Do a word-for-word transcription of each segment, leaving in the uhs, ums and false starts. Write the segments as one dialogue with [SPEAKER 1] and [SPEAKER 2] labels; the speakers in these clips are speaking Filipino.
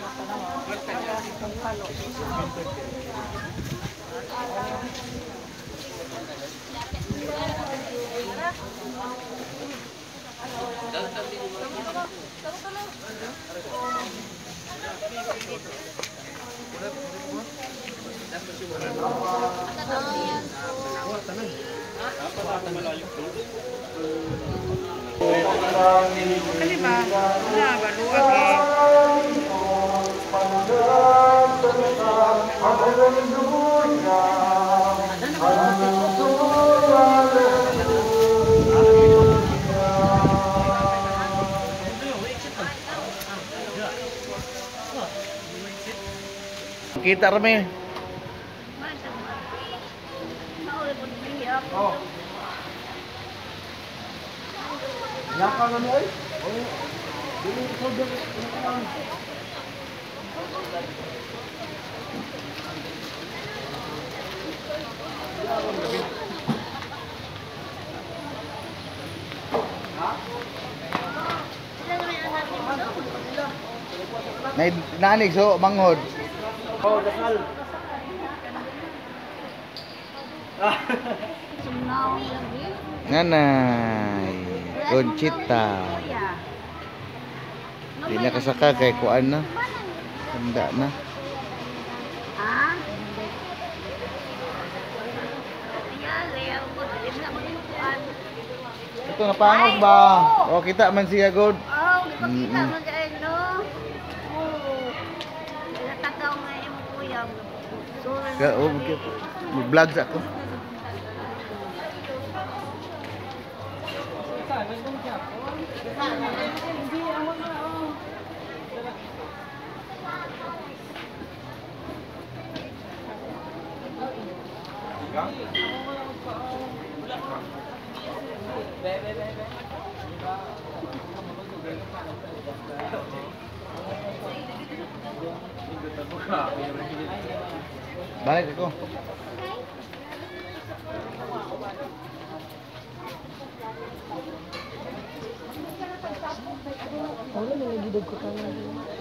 [SPEAKER 1] Kali ba? Wala ba? Luwag eh.
[SPEAKER 2] Kita rame.
[SPEAKER 3] Oh. Yaka na mo ay? Oh. Dili ko dili.
[SPEAKER 2] Nay nanig so manghod.
[SPEAKER 3] Oh, dasal.
[SPEAKER 1] Sumaw lagi.
[SPEAKER 2] Nanay, Conchita. Di na kasaka kay kuan na. Tanda na.
[SPEAKER 1] Ha?
[SPEAKER 2] Ito napangos ba? O kita man siya god.
[SPEAKER 1] Oh, nakakita
[SPEAKER 2] Mm-mm.
[SPEAKER 1] mo dahil, no? Oo. Natakaw nga yung kuya. Sorry.
[SPEAKER 2] Ka o vlog sa ko. Balik ako.
[SPEAKER 1] Wala na lagi ko ka na.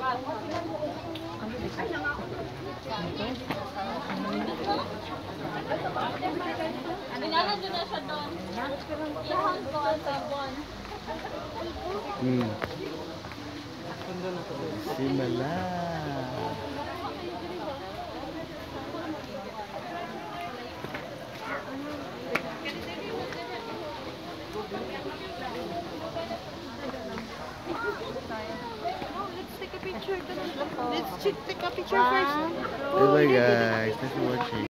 [SPEAKER 4] Ano nga na dyan na siya doon? Ihan ko ang sabon.
[SPEAKER 2] Hmm. Simala.
[SPEAKER 1] Let's take a picture first.
[SPEAKER 2] Bye bye guys. Thanks for watching.